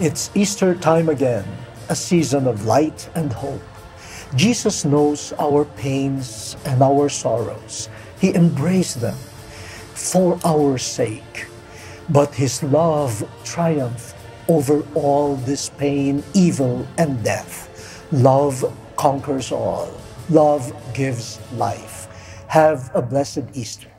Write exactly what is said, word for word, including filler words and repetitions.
It's Easter time again, a season of light and hope. Jesus knows our pains and our sorrows. He embraced them for our sake. But His love triumphed over all this pain, evil, and death. Love conquers all. Love gives life. Have a blessed Easter.